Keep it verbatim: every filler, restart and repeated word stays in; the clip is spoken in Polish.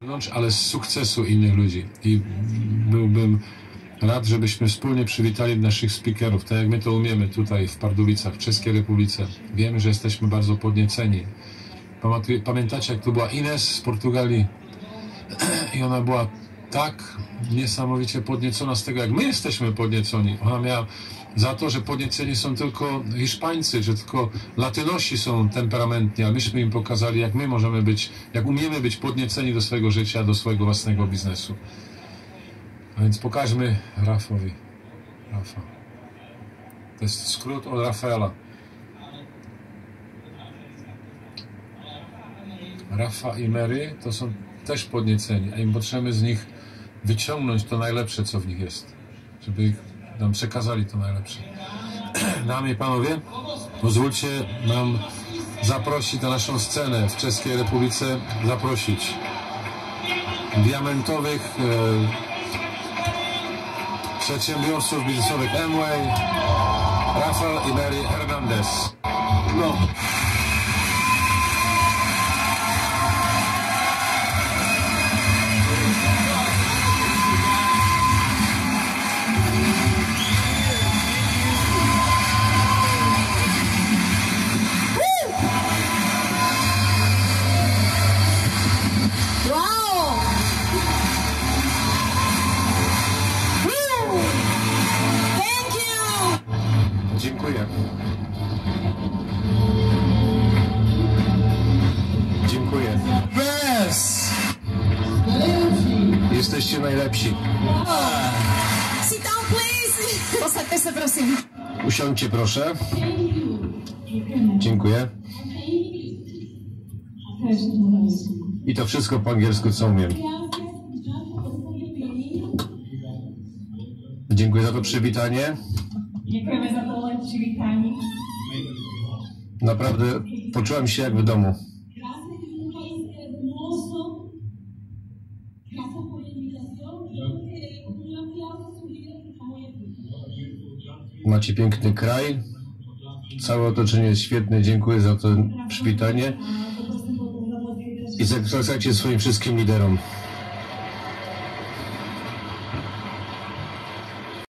ale z sukcesu innych ludzi. I byłbym rad, żebyśmy wspólnie przywitali naszych speakerów, tak jak my to umiemy tutaj w Pardubicach, w Czeskiej Republice. Wiemy, że jesteśmy bardzo podnieceni. Pamiętacie, jak to była Ines z Portugalii? I ona była tak niesamowicie podniecona z tego, jak my jesteśmy podnieconi. Ona miała za to, że podnieceni są tylko Hiszpańcy, że tylko Latynosi są temperamentni, a myśmy im pokazali, jak my możemy być, jak umiemy być podnieceni do swojego życia, do swojego własnego biznesu. A więc pokażmy Rafowi. Rafa. To jest skrót od Rafaela. Rafa i Mary to są też podnieceni, a im potrzebujemy z nich wyciągnąć to najlepsze, co w nich jest, żeby ich nam przekazali to najlepsze. Dámy i panowie, pozwólcie nam zaprosić na naszą scenę w Czeskiej Republice, zaprosić diamentowych e, przedsiębiorców biznesowych Amway, Rafael i Mary Hernandez. No. Dziękuję. Dziękuję. Yes! Jesteście najlepsi. Sit down, please. Posaďte se, prosím. Usiądźcie, proszę. Dziękuję. I to wszystko po angielsku, co umiem. Dziękuję za to przywitanie. Dziękujemy za to przywitanie. Naprawdę poczułem się jak w domu. Macie piękny kraj. Całe otoczenie jest świetne. Dziękuję za to przywitanie. I zapraszajcie swoim wszystkim liderom.